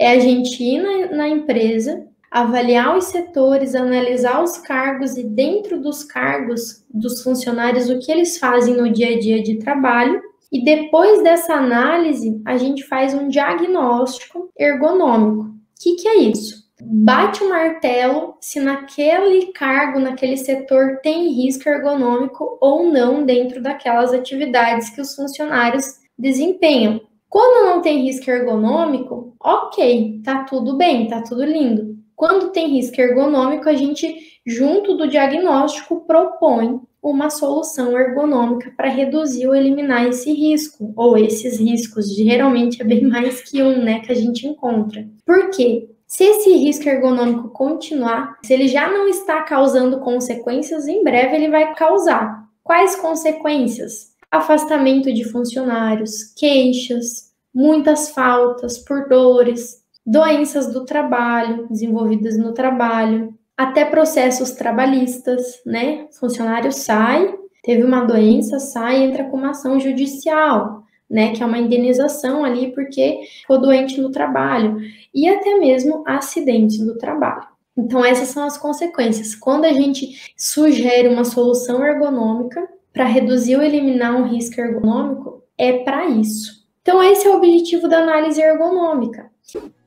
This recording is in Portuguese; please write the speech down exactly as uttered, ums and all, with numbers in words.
É a gente ir na, na empresa, avaliar os setores, analisar os cargos e dentro dos cargos dos funcionários o que eles fazem no dia a dia de trabalho. E depois dessa análise, a gente faz um diagnóstico ergonômico. O que, que é isso? Bate o martelo se naquele cargo, naquele setor, tem risco ergonômico ou não dentro daquelas atividades que os funcionários desempenham. Quando não tem risco ergonômico, ok, tá tudo bem, tá tudo lindo. Quando tem risco ergonômico, a gente, junto do diagnóstico, propõe uma solução ergonômica para reduzir ou eliminar esse risco, ou esses riscos, geralmente é bem mais que um, né, que a gente encontra. Por quê? Se esse risco ergonômico continuar, se ele já não está causando consequências, em breve ele vai causar. Quais consequências? Afastamento de funcionários, queixas, muitas faltas por dores, doenças do trabalho, desenvolvidas no trabalho, até processos trabalhistas, né? O funcionário sai, teve uma doença, sai e entra com uma ação judicial, né? Que é uma indenização ali porque ficou doente no trabalho, e até mesmo acidentes do trabalho. Então, essas são as consequências. Quando a gente sugere uma solução ergonômica para reduzir ou eliminar um risco ergonômico, é para isso. Então, esse é o objetivo da análise ergonômica.